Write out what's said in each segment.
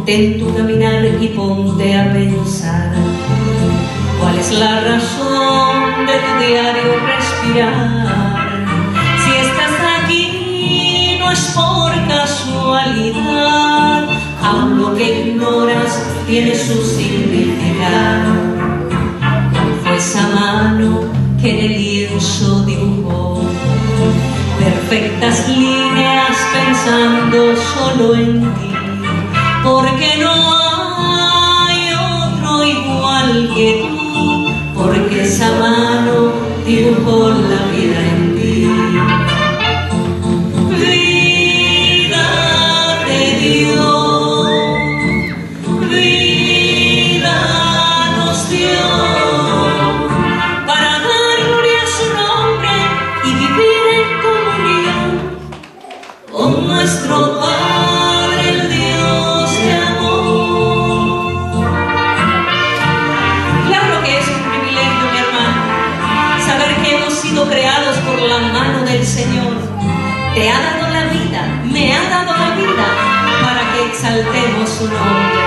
Detén tu caminar y ponte a pensar. ¿Cuál es la razón de tu diario respirar? Si estás aquí no es por casualidad, aún lo que ignoras tiene su significado. Fue esa mano que en el lienzo dibujó perfectas líneas pensando solo en ti, porque no hay otro igual que tú, porque esa mano dibujó la vida en ti. Vida te dio, vida nos dio, para dar gloria a su nombre y vivir en comunión con nuestro Padre, el Dios de amor. Claro que es un privilegio, mi hermano, saber que hemos sido creados por la mano del Señor. Te ha dado la vida, me ha dado la vida, para que exaltemos su nombre.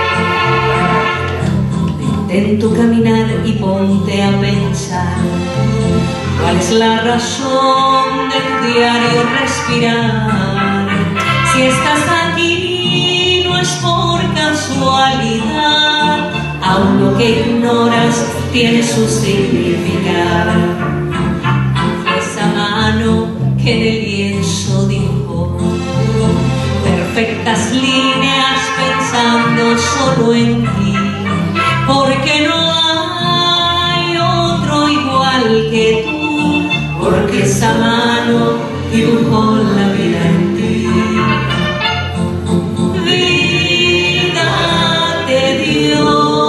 Detén tu caminar y ponte a pensar. ¿Cuál es la razón de tu diario respirar? Si estás aquí no es por casualidad, aún lo que ignoras tiene su significado. Fue esa mano que en el lienzo dibujó perfectas líneas pensando solo en ti, porque no hay otro igual que tú, porque esa mano dibujó la vida en ti. Vida te dio,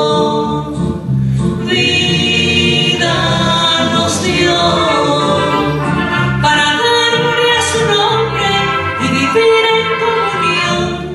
vida nos dio, para dar gloria a su nombre y vivir en comunión